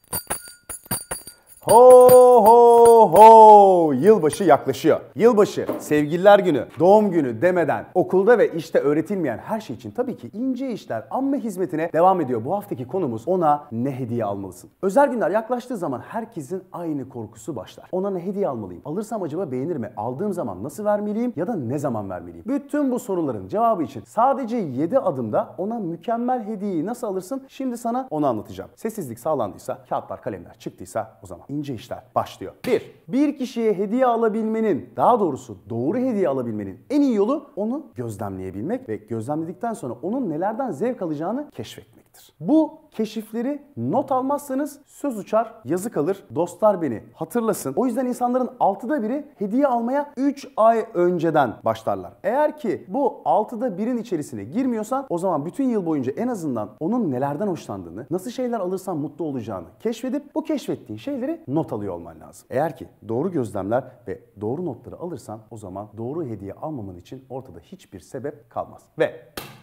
Ho ho ho! Yılbaşı yaklaşıyor. Yılbaşı, sevgililer günü, doğum günü demeden okulda ve işte öğretilmeyen her şey için tabii ki ince işler, amme hizmetine devam ediyor. Bu haftaki konumuz ona ne hediye almalısın? Özel günler yaklaştığı zaman herkesin aynı korkusu başlar. Ona ne hediye almalıyım? Alırsam acaba beğenir mi? Aldığım zaman nasıl vermeliyim ya da ne zaman vermeliyim? Bütün bu soruların cevabı için sadece 7 adımda ona mükemmel hediyeyi nasıl alırsın? Şimdi sana onu anlatacağım. Sessizlik sağlandıysa, kağıtlar, kalemler çıktıysa o zaman ince işler başlıyor. Bir kişiye hediye alabilmenin, daha doğrusu doğru hediye alabilmenin en iyi yolu onu gözlemleyebilmek ve gözlemledikten sonra onun nelerden zevk alacağını keşfetmektir. Bu keşifleri not almazsanız söz uçar, yazı kalır, dostlar beni hatırlasın. O yüzden insanların 6'da biri hediye almaya 3 ay önceden başlarlar. Eğer ki bu 6'da 1'in içerisine girmiyorsan o zaman bütün yıl boyunca en azından onun nelerden hoşlandığını, nasıl şeyler alırsan mutlu olacağını keşfedip bu keşfettiğin şeyleri not alıyor olman lazım. Eğer ki doğru gözlemler ve doğru notları alırsan o zaman doğru hediye almaman için ortada hiçbir sebep kalmaz. Ve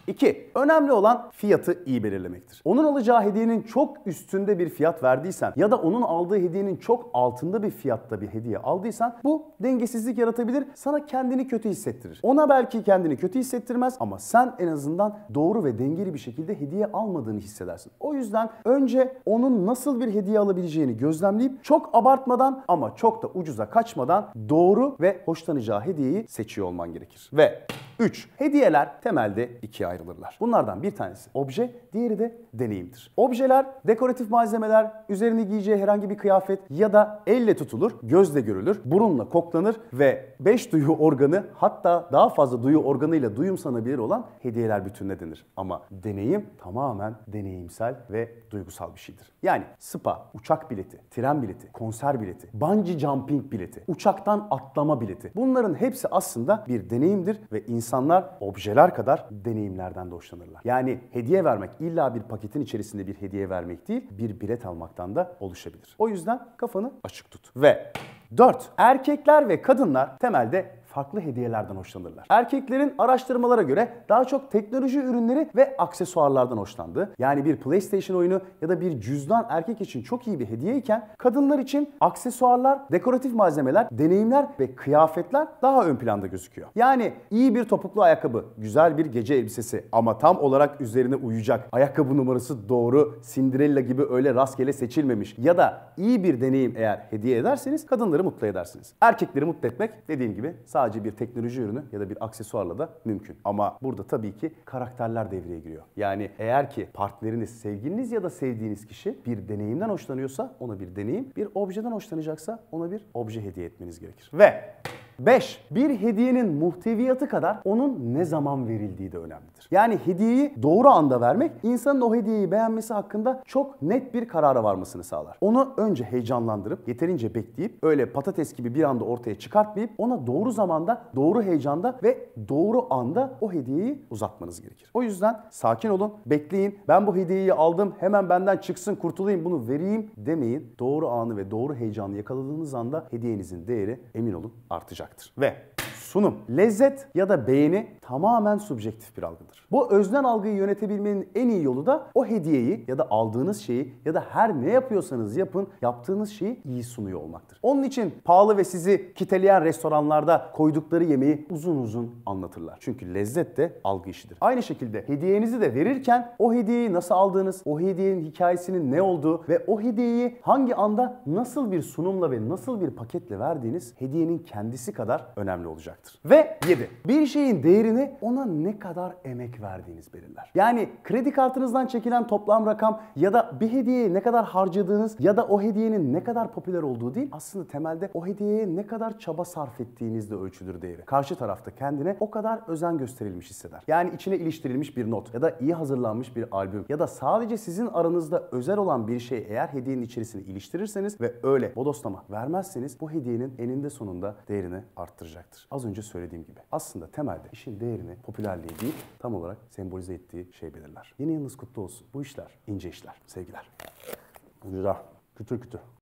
2. Önemli olan fiyatı iyi belirlemektir. Onun alacağı hediyenin çok üstünde bir fiyat verdiysen ya da onun aldığı hediyenin çok altında bir fiyatta bir hediye aldıysan bu dengesizlik yaratabilir, sana kendini kötü hissettirir. Ona belki kendini kötü hissettirmez ama sen en azından doğru ve dengeli bir şekilde hediye almadığını hissedersin. O yüzden önce onun nasıl bir hediye alabileceğini gözlemleyip çok abartmadan ama çok da ucuza kaçmadan doğru ve hoşlanacağı hediyeyi seçiyor olman gerekir. Ve 3. Hediyeler temelde ikiye ayrılırlar. Bunlardan bir tanesi obje, diğeri de deneyimdir. Objeler, dekoratif malzemeler, üzerine giyeceği herhangi bir kıyafet ya da elle tutulur, gözle görülür, burunla koklanır ve 5 duyu organı hatta daha fazla duyu organıyla duyumsanabilir olan hediyeler bütününe denir. Ama deneyim tamamen deneyimsel ve duygusal bir şeydir. Yani spa, uçak bileti, tren bileti, konser bileti, bungee jumping bileti, uçaktan atlama bileti. Bunların hepsi aslında bir deneyimdir ve insanlar objeler kadar deneyimlerden de hoşlanırlar. Yani hediye vermek illa bir paketin içerisinde bir hediye vermek değil, bir bilet almaktan da oluşabilir. O yüzden kafanı açık tut. Ve 4. Erkekler ve kadınlar temelde farklı hediyelerden hoşlanırlar. Erkeklerin araştırmalara göre daha çok teknoloji ürünleri ve aksesuarlardan hoşlandığı, yani bir PlayStation oyunu ya da bir cüzdan erkek için çok iyi bir hediyeyken kadınlar için aksesuarlar, dekoratif malzemeler, deneyimler ve kıyafetler daha ön planda gözüküyor. Yani iyi bir topuklu ayakkabı, güzel bir gece elbisesi ama tam olarak üzerine uyacak, ayakkabı numarası doğru, Cinderella gibi öyle rastgele seçilmemiş ya da iyi bir deneyim eğer hediye ederseniz kadınları mutlu edersiniz. Erkekleri mutlu etmek dediğim gibi sadece bir teknoloji ürünü ya da bir aksesuarla da mümkün. Ama burada tabii ki karakterler devreye giriyor. Yani eğer ki partneriniz, sevgiliniz ya da sevdiğiniz kişi bir deneyimden hoşlanıyorsa ona bir deneyim, bir objeden hoşlanacaksa ona bir obje hediye etmeniz gerekir. Ve 5. Bir hediyenin muhteviyatı kadar onun ne zaman verildiği de önemlidir. Yani hediyeyi doğru anda vermek insanın o hediyeyi beğenmesi hakkında çok net bir karara varmasını sağlar. Onu önce heyecanlandırıp, yeterince bekleyip, öyle patates gibi bir anda ortaya çıkartmayıp ona doğru zamanda, doğru heyecanda ve doğru anda o hediyeyi uzatmanız gerekir. O yüzden sakin olun, bekleyin. Ben bu hediyeyi aldım, hemen benden çıksın, kurtulayım, bunu vereyim demeyin. Doğru anı ve doğru heyecanı yakaladığınız anda hediyenizin değeri emin olun artacak. Ve sunum, lezzet ya da beğeni tamamen subjektif bir algıdır. Bu öznel algıyı yönetebilmenin en iyi yolu da o hediyeyi ya da aldığınız şeyi ya da her ne yapıyorsanız yapın, yaptığınız şeyi iyi sunuyor olmaktır. Onun için pahalı ve sizi kiteleyen restoranlarda koydukları yemeği uzun uzun anlatırlar. Çünkü lezzet de algı işidir. Aynı şekilde hediyenizi de verirken o hediyeyi nasıl aldığınız, o hediyenin hikayesinin ne olduğu ve o hediyeyi hangi anda nasıl bir sunumla ve nasıl bir paketle verdiğiniz hediyenin kendisi kadar önemli olacaktır. Ve 7. Bir şeyin değerini ona ne kadar emek verdiğiniz belirler. Yani kredi kartınızdan çekilen toplam rakam ya da bir hediyeye ne kadar harcadığınız ya da o hediyenin ne kadar popüler olduğu değil, aslında temelde o hediyeye ne kadar çaba sarf ettiğinizde ölçülür değeri. Karşı tarafta kendine o kadar özen gösterilmiş hisseder. Yani içine iliştirilmiş bir not ya da iyi hazırlanmış bir albüm ya da sadece sizin aranızda özel olan bir şey eğer hediyenin içerisine iliştirirseniz ve öyle bodoslama vermezseniz bu hediyenin eninde sonunda değerini arttıracaktır. Az önce söylediğim gibi aslında temelde işin değerini popülerliği değil tam olarak sembolize ettiği şey belirler. Yeni yılınız kutlu olsun. Bu işler ince işler. Sevgiler. Güzel. Kütür kütür.